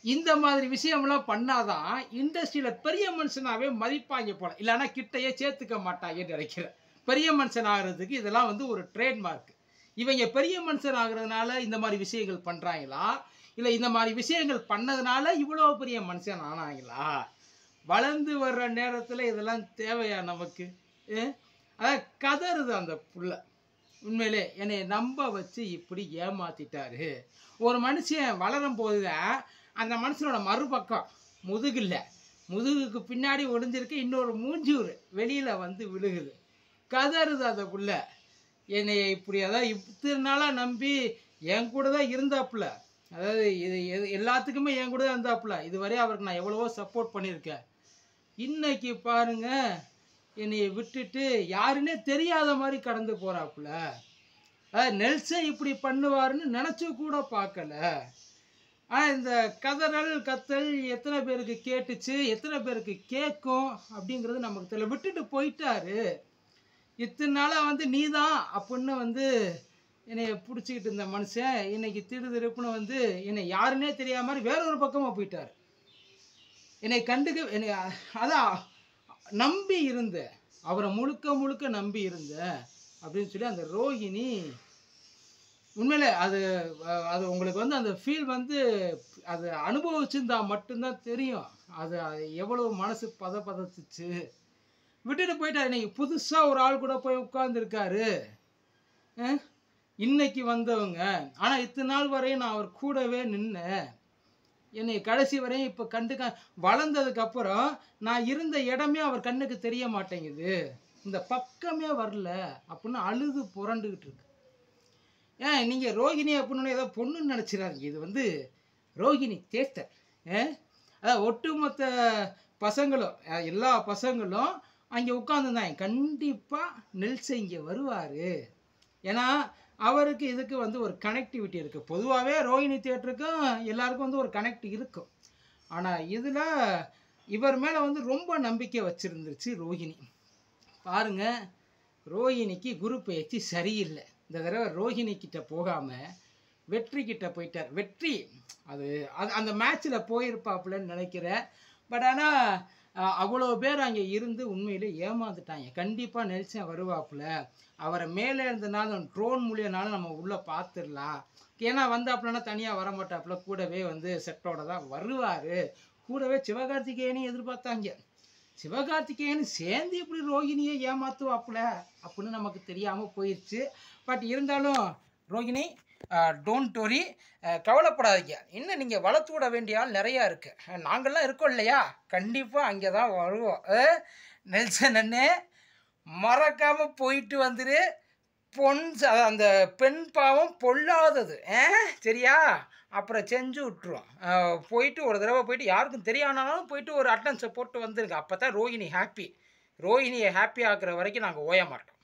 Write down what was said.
இந்த மாதிரி விஷயம்லாம் பண்ணாதான் இண்டஸ்ட்ரியில் பெரிய மனுஷனாகவே மதிப்பாங்க போல, இல்லைன்னா கிட்டையே சேர்த்துக்க மாட்டாங்கன்னு நினைக்கிறேன். பெரிய மனுஷன் ஆகிறதுக்கு இதெல்லாம் வந்து ஒரு ட்ரேட்மார்க். இவங்க பெரிய மனுஷன் ஆகிறதுனால இந்த மாதிரி விஷயங்கள் பண்ணுறாங்களா, இல்லை இந்த மாதிரி விஷயங்கள் பண்ணதுனால இவ்வளோ பெரிய மனுஷன் ஆனாங்களா? வளர்ந்து வர்ற நேரத்தில் இதெல்லாம் தேவையா நமக்கு? அதான் கதறுது அந்த புள்ள. உண்மையிலே என்னை நம்ப வச்சு இப்படி ஏமாத்திட்டாரு. ஒரு மனுஷன் வளரும் போதுதான் அந்த மனுஷனோட மறுபக்கம் முதுகில்ல, முதுகுக்கு பின்னாடி ஒளிஞ்சிருக்க இன்னொரு மூஞ்சூர் வெளியில் வந்து விழுகுது. கதறுது அந்த புள்ள. என்னை இப்படி அதாவது இத்தனை நாளாக நம்பி என் கூட தான் இருந்தாப்புல, அதாவது இது எல்லாத்துக்குமே என் கூட தான் இருந்தாப்புல. இதுவரை அவருக்கு நான் எவ்வளவோ சப்போர்ட் பண்ணியிருக்கேன். இன்னைக்கு பாருங்க என்னைய விட்டுட்டு யாருன்னே தெரியாத மாதிரி கடந்து போகிறாப்புல. நெல்சன் இப்படி பண்ணுவாருன்னு நினச்சி கூட பார்க்கல. இந்த கதறல் கத்தல் எத்தனை பேருக்கு கேட்டுச்சு, எத்தனை பேருக்கு கேட்கும் அப்படிங்கிறது நமக்கு தெரியல. விட்டுட்டு போயிட்டாரு. இத்தனை நாளாக வந்து நீ தான் அப்படின்னு வந்து என்னை பிடிச்சிக்கிட்டு இருந்த மனுஷன் இன்னைக்கு திருப்புன்னு வந்து என்னை யாருன்னே தெரியாத மாதிரி வேற ஒரு பக்கமாக போயிட்டார். என்னை கண்டுக்க என்னை அதான் நம்பி இருந்த, அவரை முழுக்க முழுக்க நம்பி இருந்த அப்படின்னு சொல்லி அந்த ரோஹிணி. உண்மையிலே அது அது உங்களுக்கு வந்து அந்த ஃபீல் வந்து அது அனுபவிச்சிருந்தா மட்டும்தான் தெரியும். அது எவ்வளவு மனசு பதச்சிச்சு. விட்டுட்டு போயிட்டார். இன்னைக்கு புதுசாக ஒரு ஆள் கூட போய் உட்கார்ந்துருக்காரு. இன்னைக்கு வந்தவங்க. ஆனால் இத்தனை நாள் வரையும் நான் அவர் கூடவே நின்னேன். என்னை கடைசி வரையும் இப்போ வளர்ந்ததுக்கப்புறம் நான் இருந்த இடமே அவர் கண்ணுக்கு தெரிய மாட்டேங்குது, இந்த பக்கமே வரல அப்படின்னு அழுது புரண்டுக்கிட்டு இருக்கு. நீங்கள் ரோஹிணி அப்படின்னு ஏதோ பொண்ணுன்னு நினச்சிடாதீங்க. இது வந்து ரோஹிணி தேட்டர். அதான் ஒட்டுமொத்த பசங்களும் எல்லா பசங்களும் அங்கே உட்காந்துருந்தாங்க. கண்டிப்பாக நெல்சன் இங்கே வருவார். ஏன்னா அவருக்கு இதுக்கு வந்து ஒரு கனெக்டிவிட்டி இருக்குது. பொதுவாகவே ரோஹிணி தியேட்டருக்கும் எல்லாருக்கும் வந்து ஒரு கனெக்ட் இருக்கும். ஆனால் இதில் இவர் மேலே வந்து ரொம்ப நம்பிக்கை வச்சுருந்துருச்சு ரோஹிணி. பாருங்க, ரோஹிணிக்கு குரு பயிற்சி சரியில்லை. இந்த தடவை ரோஹிணி கிட்ட போகாமல் வெற்றி கிட்ட போயிட்டார். வெற்றி அது அந்த மேட்ச்சில் போயிருப்பாப்புலன்னு நினைக்கிறேன். பட் ஆனால் அவ்வளோ பேர் அங்கே இருந்து உண்மையிலே ஏமாந்துட்டாங்க. கண்டிப்பாக நெல்சன் வருவாப்புல. அவரை மேலே இருந்தனாலும் ட்ரோன் மூலியனாலும் நம்ம உள்ளே பார்த்துடலாம். ஏன்னா வந்தாப்புலன்னா தனியாக வர மாட்டாப்புல, கூடவே வந்து செட்டோட தான் வருவார். கூடவே சிவகார்த்திகேயனையும் எதிர்பார்த்தாங்க. சிவகார்த்திகேயன் சேர்ந்து இப்படி ரோஹிணியை ஏமாற்றுவாப்புல அப்படின்னு நமக்கு தெரியாமல் போயிடுச்சு. பட் இருந்தாலும் ரோஹிணி டோன்ட் வரி, கவலைப்படாதீங்க. இன்னும் நீங்கள் வளர்த்து விட வேண்டிய ஆள் நிறையா இருக்குது. நாங்கள்லாம் இருக்கோம் இல்லையா, கண்டிப்பாக அங்கே தான் வருவோம். நெல்சன் அண்ணே மறக்காமல் போயிட்டு வந்துரு. அந்த பெண் பாவம் பொல்லாதது, சரியா? அப்புறம் செஞ்சு விட்டுருவோம். போயிட்டு ஒரு தடவை போயிட்டு யாருக்கும் தெரியானாலும் போயிட்டு ஒரு அட்டன்ஸை போட்டு வந்துருங்க. அப்போ தான் ரோஹிணி ஹாப்பி. ரோஹிணியை ஹாப்பி ஆக்குற வரைக்கும் நாங்கள் ஓய மாட்டோம்.